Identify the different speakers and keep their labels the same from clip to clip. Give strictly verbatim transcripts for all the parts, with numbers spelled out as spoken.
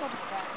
Speaker 1: go to the bathroom.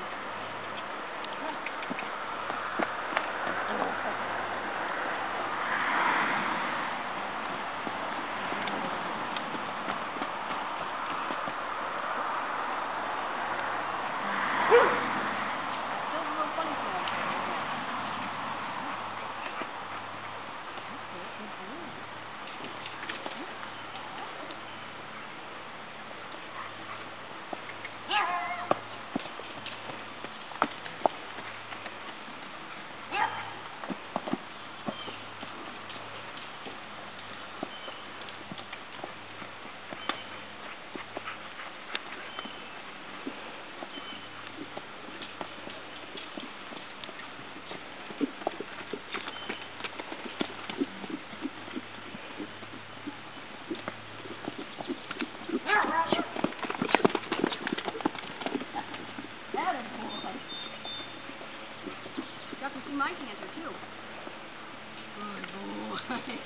Speaker 1: Got to see my canter too. Good boy.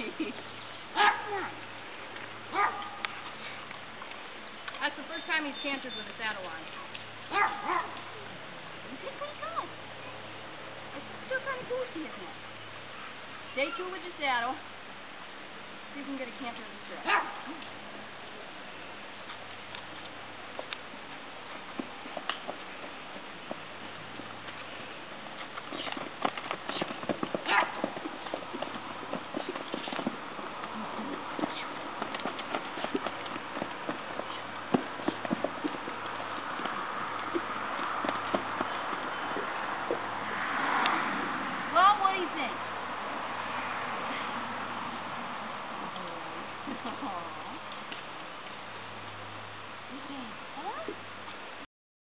Speaker 1: That's the first time he's cantered with a saddle on. You did pretty good. It's still kind of goofy, isn't it? Stay true with your saddle. See if we can get a canter of the strip.